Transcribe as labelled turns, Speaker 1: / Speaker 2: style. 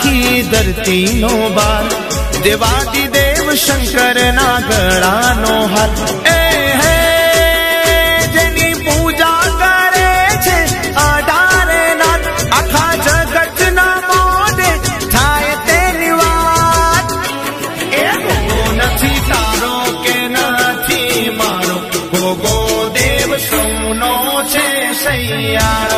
Speaker 1: आखी धरती नो बार देवादी देव शंकर ना गळा नो हार ए हे जेनी पूजा करे छे 18 नाथ आखा जगत ना मोढे थाय तेनी वात ए गो नथी तारो के नथी मारो गो देव सौनो छे सैया